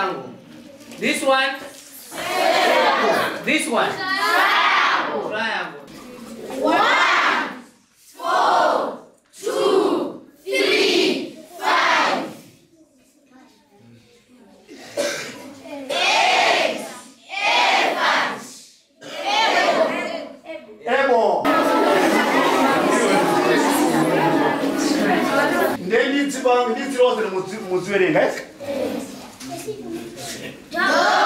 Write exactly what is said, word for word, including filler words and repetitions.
triangle. This one? Triangle. This one? Triangle. Triangle. One, four, two, three, five. Eight, elephant. Ebo. Ndeni tsibang, nditsi roze muzwere, guys. Go.